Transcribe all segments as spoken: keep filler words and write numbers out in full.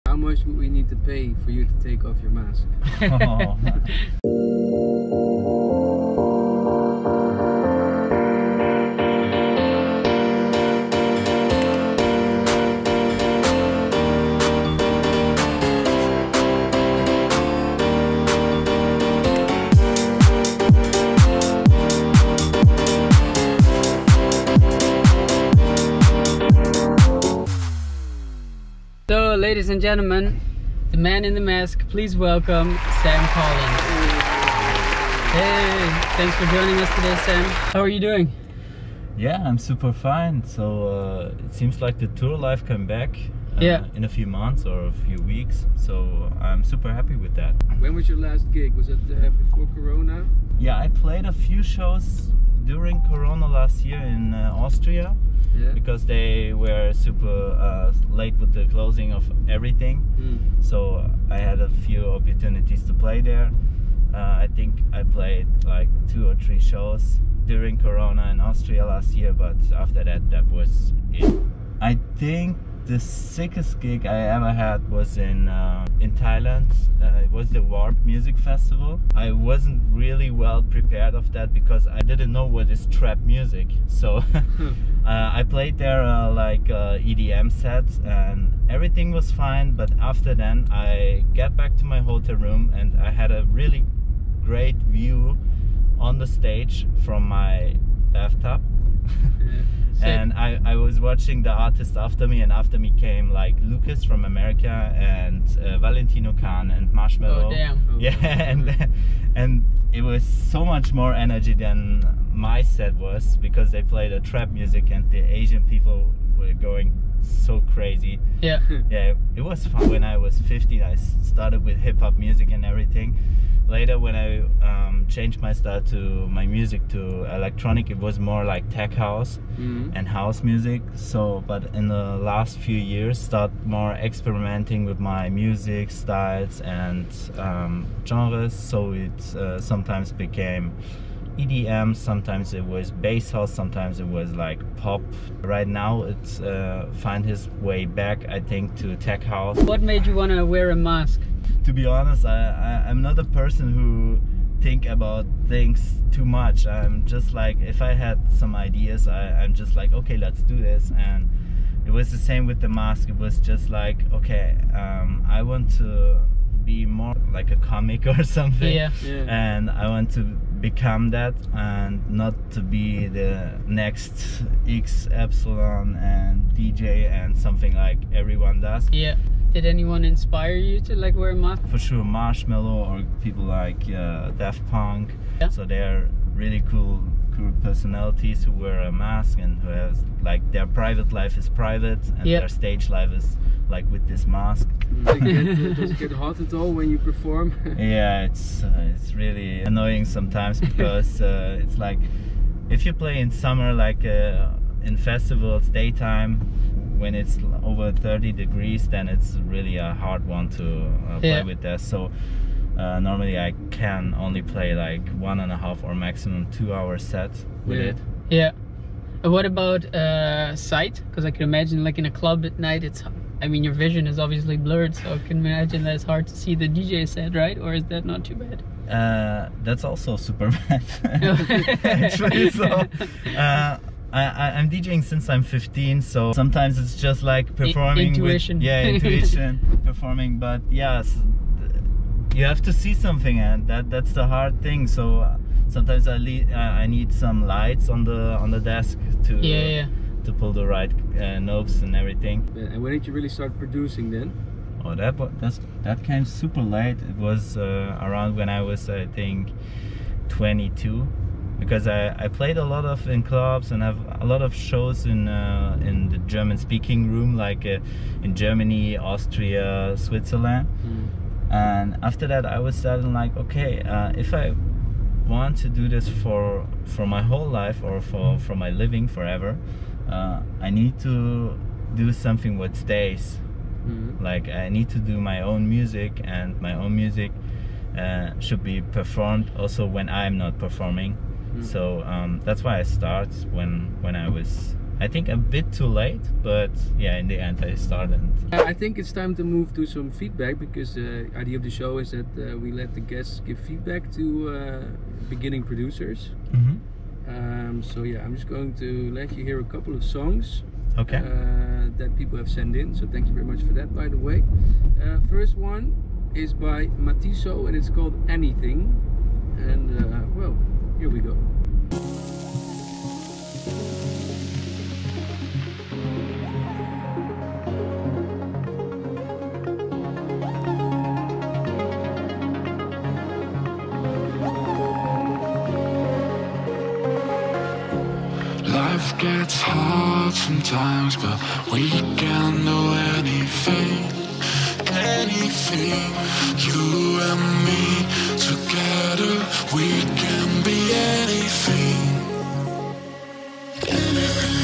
How much would we need to pay for you to take off your mask? Oh. So, ladies and gentlemen, the man in the mask, please welcome Sam Collins. Hey, thanks for joining us today, Sam. How are you doing? Yeah, I'm super fine. So uh, it seems like the tour life came back uh, Yeah. in a few months or a few weeks. So I'm super happy with that. When was your last gig? Was it uh, before Corona? Yeah, I played a few shows during Corona last year in uh, Austria. Yeah. Because they were super uh, late with the closing of everything. Mm. So I had a few opportunities to play there. Uh, I think I played like two or three shows during Corona in Austria last year, but after that, that was it. I think the sickest gig I ever had was in uh, in Thailand. Uh, it was the Warp Music Festival. I wasn't really well prepared of that because I didn't know what is trap music. So uh, I played there uh, like uh, E D M sets and everything was fine. But after then, I got back to my hotel room and I had a really great view on the stage from my bathtub. Yeah. And I, I was watching the artist after me, and after me came like Lucas from America and uh, Valentino Khan and Marshmello. Oh, damn. Oh, Yeah, and and it was so much more energy than my set was because they played a trap music and the Asian people were going so crazy. Yeah. Yeah, it was fun. When I was fifteen, I s- started with hip hop music and everything. Later, when I um, changed my style to my music to electronic, it was more like tech house Mm. and house music. So, but in the last few years, start more experimenting with my music styles and um, genres. So it uh, sometimes became E D M, sometimes it was bass house, sometimes it was like pop. Right now, it's uh, find his way back, I think, to tech house. What made you want to wear a mask? To be honest, I, I I'm not a person who think about things too much. I'm just like, if I had some ideas, I, I'm just like, okay, let's do this. And it was the same with the mask. It was just like, okay, um, I want to be more like a comic or something. Yeah. Yeah. And I want to become that and not to be the next X Epsilon and D J and something like everyone does. Yeah. Did anyone inspire you to like wear a mask? For sure, Marshmello or people like uh, Daft Punk. Yeah. So they're really cool, cool personalities who wear a mask and who has like their private life is private and Yeah. their stage life is like with this mask. Does it get, does it get hot at all when you perform? Yeah, it's uh, it's really annoying sometimes because uh, it's like if you play in summer, like uh, in festivals, daytime, when it's over thirty degrees, then it's really a hard one to uh, play Yeah. with that. So uh, normally I can only play like one and a half or maximum two hour set with Yeah. it. Yeah. And what about uh, sight? Because I can imagine like in a club at night, it's, I mean, your vision is obviously blurred, so I can imagine that it's hard to see the D J set, right? Or is that not too bad? Uh, that's also super bad. Actually, so uh, I, I, I'm DJing since I'm fifteen, so sometimes it's just like performing intuition. with yeah intuition performing, but yes, you have to see something, and that that's the hard thing. So uh, sometimes I le- uh, I need some lights on the on the desk to Yeah, yeah. to pull the right uh, knobs and everything. Yeah, and when did you really start producing then? Oh, that wa- that's that came super late. It was uh, around when I was, I think, twenty-two, because I, I played a lot of in clubs and have a lot of shows in uh, in the German-speaking room, like uh, in Germany, Austria, Switzerland. Mm. And after that, I was starting like, okay, uh, if I want to do this for for my whole life or for for my living forever, uh, I need to do something what stays. Mm. Like I need to do my own music, and my own music uh, should be performed also when I'm not performing. Mm. So um, that's why I start when when I was I think a bit too late, but yeah, in the end I started. Uh, I think it's time to move to some feedback, because the uh, idea of the show is that uh, we let the guests give feedback to uh, beginning producers. Mm-hmm. Um, so yeah, I'm just going to let you hear a couple of songs Okay. uh, that people have sent in. So thank you very much for that, by the way. Uh, first one is by Matiso and it's called Anything. And uh, well, here we go. Life gets hard sometimes, but we can do anything, anything. You and me together, we can be anything, anything.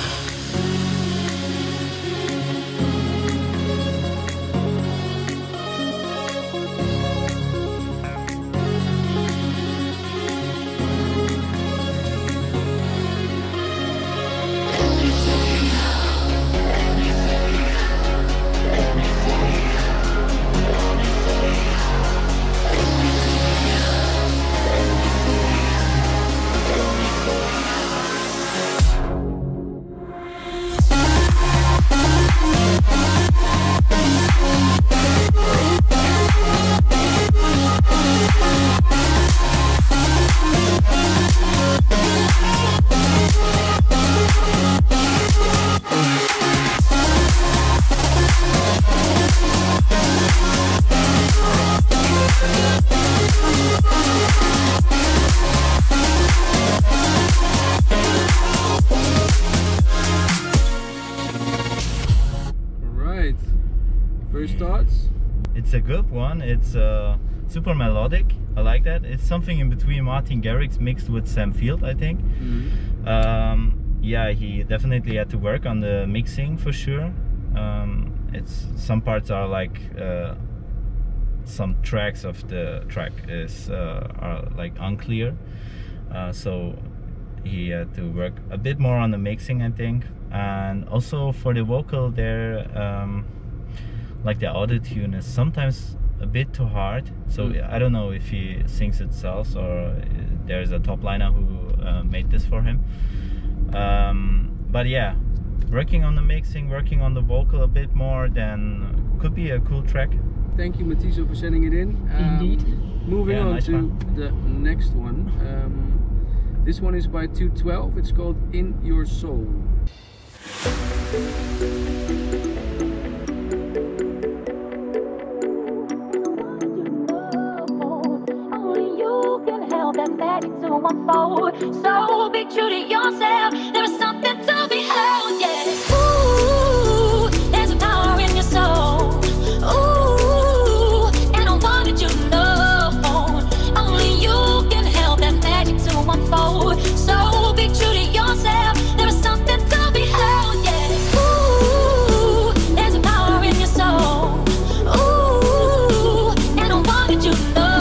First thoughts? It's a good one. It's uh, super melodic. I like that. It's something in between Martin Garrix mixed with Sam Field, I think. Mm-hmm. um, yeah, he definitely had to work on the mixing for sure. Um, it's some parts are like uh, some tracks of the track is uh, are like unclear. Uh, so he had to work a bit more on the mixing, I think. And also for the vocal there, um, like the auto-tune is sometimes a bit too hard, so mm. I don't know if he sings it self or there's a top liner who uh, made this for him. Um, but yeah, working on the mixing, working on the vocal a bit more, then could be a cool track. Thank you, Matiso, for sending it in. Um, Indeed. Moving Yeah, on nice to one. the next one. Um, this one is by two twelve. It's called In Your Soul. To unfold, so be true to yourself. There is something to be held, yeah. Ooh, there's a power in your soul. Ooh, and I wanted you to know, only you can help that magic to unfold. So be true to yourself. There is something to be held, yeah. Ooh, there's a power in your soul. Ooh, and I wanted you to know.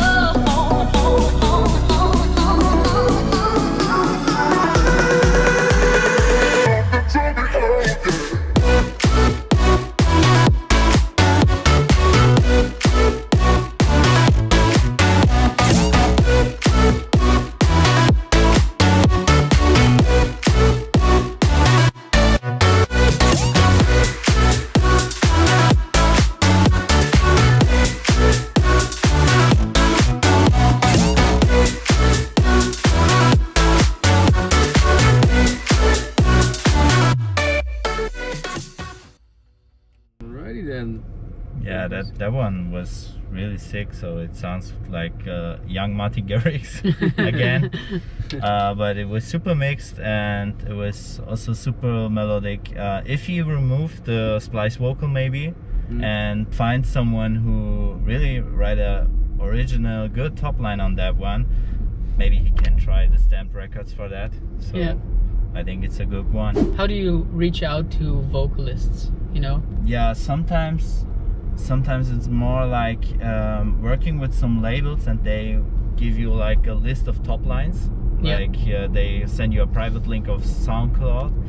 Yeah, that that one was really sick. So it sounds like uh, young Martin Garrix again, uh, but it was super mixed and it was also super melodic. Uh, if you remove the splice vocal maybe mm. and find someone who really write a original good top line on that one, maybe he can try the Stamped Records for that. So yeah. I think it's a good one. How do you reach out to vocalists, you know? Yeah, sometimes sometimes it's more like um, working with some labels and they give you like a list of top lines. Yeah. Like uh, they send you a private link of SoundCloud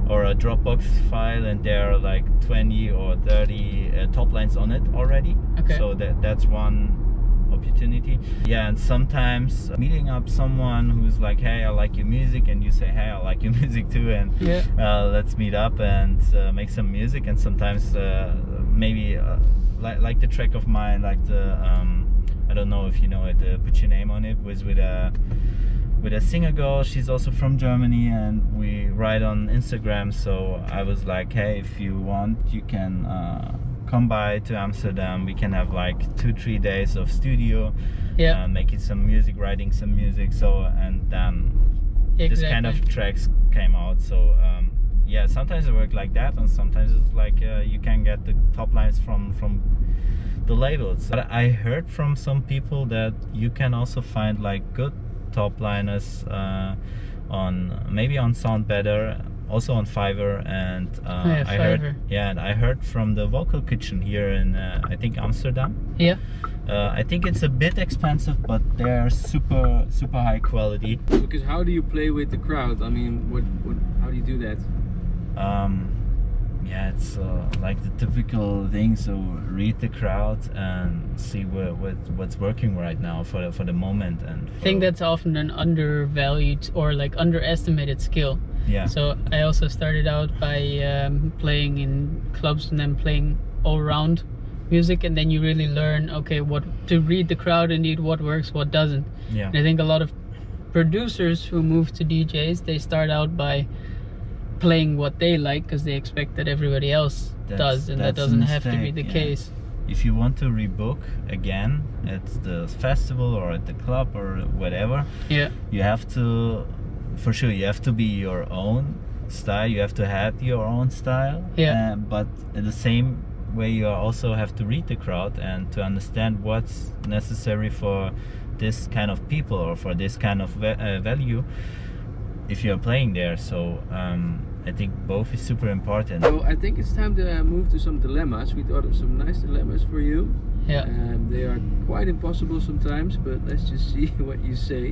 or a Dropbox file, and there are like twenty or thirty uh, top lines on it already. Okay. So that that's one opportunity. Yeah, and sometimes meeting up someone who's like, hey, I like your music, and you say, hey, I like your music too, and Yeah. uh, let's meet up and uh, make some music. And sometimes uh, maybe uh, like like the track of mine, like the um, I don't know if you know it, uh, Put Your Name on It, was with a with a singer girl. She's also from Germany, and we write on Instagram. So I was like, hey, if you want, you can uh, come by to Amsterdam. We can have like two three days of studio, Yeah. uh, making some music, writing some music. So and then this kind of Exactly. tracks came out. So um, yeah, sometimes it works like that, and sometimes it's like uh, you can get the top lines from from the labels. But I heard from some people that you can also find like good top liners uh, on maybe on Sound Better, also on Fiverr, and uh, Oh, yeah, I Fiverr. heard yeah, and I heard from the Vocal Kitchen here in uh, I think Amsterdam. Yeah. Uh, I think it's a bit expensive, but they're super super high quality. Because how do you play with the crowd? I mean, what, what how do you do that? Um, yeah, it's uh, like the typical thing. So read the crowd and see what, what what's working right now for the, for the moment. And I think for- that's often an undervalued or like underestimated skill. yeah. So I also started out by um, playing in clubs and then playing all around music, and then you really learn, okay, what to read the crowd, indeed, what works, what doesn't. yeah. And I think a lot of producers who move to D Js, they start out by playing what they like because they expect that everybody else That's- does, and that that's a doesn't have to be mistake, the yeah. case. If you want to rebook again at the festival or at the club or whatever, Yeah, you have to, for sure, you have to be your own style. You have to have your own style. Yeah. Uh, but at the same way, you also have to read the crowd and to understand what's necessary for this kind of people or for this kind of va- uh, value if you're playing there. So um, I think both is super important. So I think it's time to uh, move to some dilemmas. We thought of some nice dilemmas for you. yeah. Um, they are quite impossible sometimes, but let's just see what you say.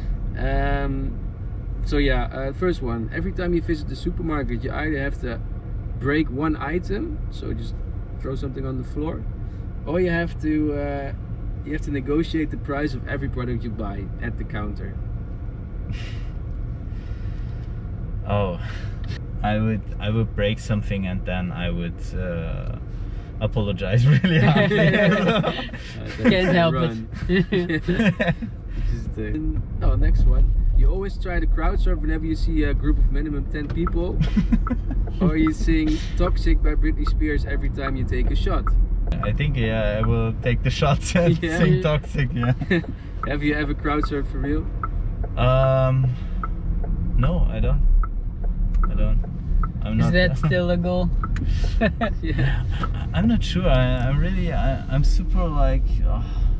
Um, so yeah, uh, first one. Every time you visit the supermarket, you either have to break one item, so just throw something on the floor, or you have to uh, you have to negotiate the price of every product you buy at the counter. Oh, I would I would break something and then I would uh, apologize really hard. Uh, that's Can't help run. it. Just, uh, oh, next one. You always try to crowd surf whenever you see a group of minimum ten people, or you sing "Toxic" by Britney Spears every time you take a shot. I think yeah, I will take the shots and Yeah. sing Toxic. Yeah. Have you ever crowd surfed for real? Um, no, I don't. I don't. I'm Is not. that still a goal? Yeah. I- I'm not sure. I, I'm really. I, I'm super like. Oh,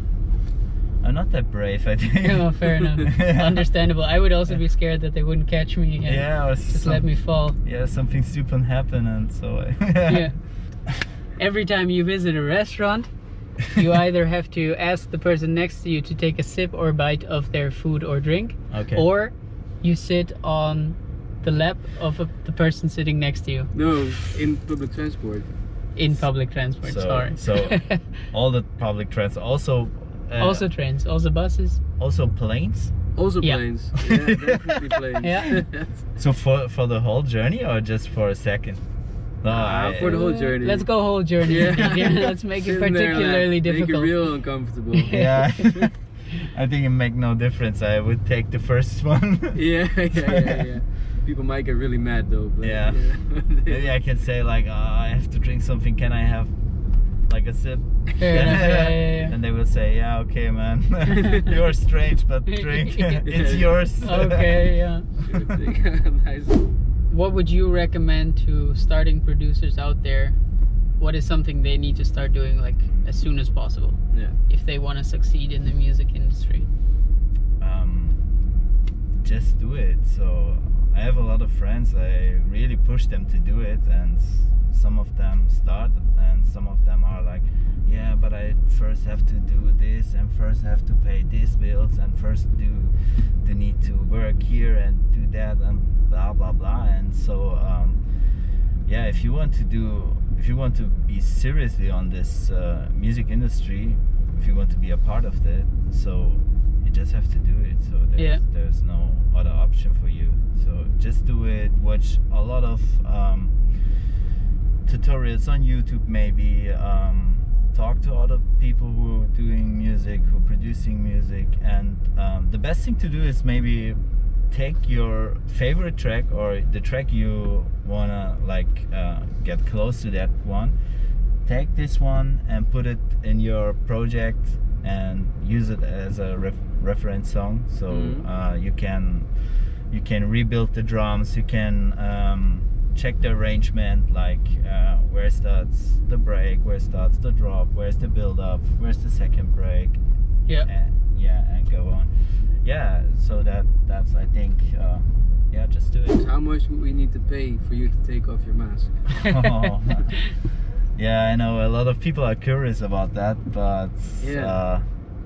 I'm not that brave. I think. No, fair enough. Understandable. I would also be scared that they wouldn't catch me again. Yeah, or Just some- let me fall. Yeah, something stupid happen, and so. I, Yeah. Every time you visit a restaurant, you either have to ask the person next to you to take a sip or bite of their food or drink, Okay. or you sit on the lap of a, the person sitting next to you No, in public transport. in public transport. So- Sorry. so- all the public transport, also. Uh, also trains, also buses. also planes. Also Yeah. planes. Yeah, definitely planes. Yeah. So for for the whole journey or just for a second? No, Ah, I- for the whole journey. Let's go whole journey. Yeah. Yeah. Let's make it Sitting there, particularly like, difficult. Make it real uncomfortable. Yeah. I think it make no difference. I would take the first one. Yeah, yeah, yeah, yeah. People might get really mad though. But, Yeah. Maybe I can say like, oh, I have to drink something. Can I have like a sip? Fair enough, yeah, yeah, yeah. And they will say, yeah, okay, man. You're strange, but drink. It's yours. Okay, yeah. Nice. What would you recommend to starting producers out there? What is something they need to start doing like as soon as possible Yeah. if they want to succeed in the music industry? um, just do it. So I have a lot of friends. I really push them to do it, and some of them start, and some of them are like, yeah, but I first have to do this, and first have to pay these bills, and first do the need to work here and do that, and blah blah blah. And so um, yeah, if you want to do, if you want to be seriously on this uh, music industry, if you want to be a part of that, so you just have to do it. So there's, Yeah. there's no other option for you. So just do it. Watch a lot of um, tutorials on YouTube, maybe. Um, talk to other people who are doing music, who are producing music, and um, the best thing to do is maybe take your favorite track or the track you wanna like uh, get close to that one. Take this one and put it in your project and use it as a ref reference song. So Mhm. uh, you can you can rebuild the drums. You can um, check the arrangement, like uh, where starts the break, where starts the drop, where's the build up, where's the second break, Yeah. and, yeah, and go on. Yeah, so that that's I think uh, yeah, just do it. How much would we need to pay for you to take off your mask? Oh. Yeah, I know a lot of people are curious about that, but Yeah. uh,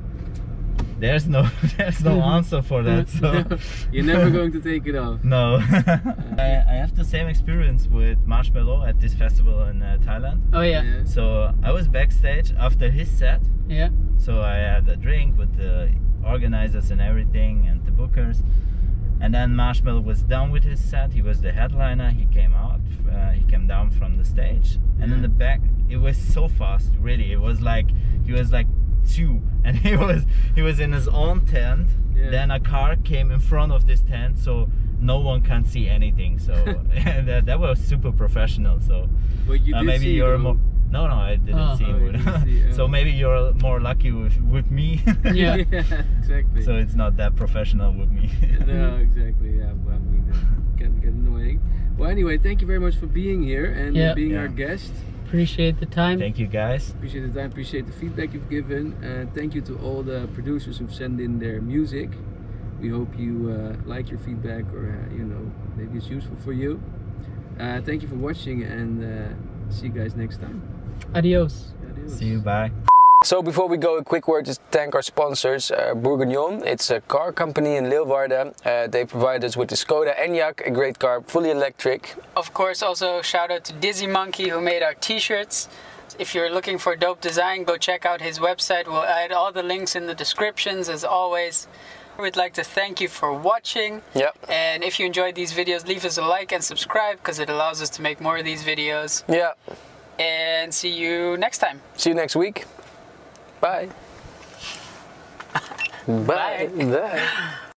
there's no there's no answer for that. So You're never going to take it off. no. I, I have the same experience with Marshmello at this festival in uh, Thailand. Oh yeah. Yeah. So I was backstage after his set. Yeah. So I had a drink with the organizers and everything and the bookers. And then Marshmello was done with his set. He was the headliner. He came out. Uh, he came down from the stage. And in the back, it was so fast. Really, it was like he was like two, and he was he was in his own tent. Yeah. Then a car came in front of this tent, so no one can see anything. So that that was super professional. So But you uh, did maybe see you're though. more. No, no, I didn't Oh. see Oh, him. you didn't see, so oh. maybe you're more lucky with with me. Yeah. Yeah, exactly. So it's not that professional with me. No, exactly. Yeah, well, I mean, it can get annoying. Well, anyway, thank you very much for being here and Yeah. being Yeah. our guest. Appreciate the time. Thank you, guys. Appreciate the time, appreciate the feedback you've given. And thank you to all the producers who've sent in their music. We hope you uh, like your feedback, or uh, you know, maybe it's useful for you. Uh, thank you for watching, and uh, see you guys next time. Adios. Adios. See you. Bye. So before we go, a quick word to thank our sponsors, uh, Bourguignon. It's a car company in Leeuwarden. Uh, they provide us with the Skoda Enyaq, a great car, fully electric. Of course, also shout out to Dizzy Monkey who made our t-shirts. If you're looking for dope design, go check out his website. We'll add all the links in the descriptions as always. We'd like to thank you for watching. Yep. And if you enjoyed these videos, leave us a like and subscribe because it allows us to make more of these videos. Yeah. And see you next time. See you next week. Bye. Bye. Bye. Bye.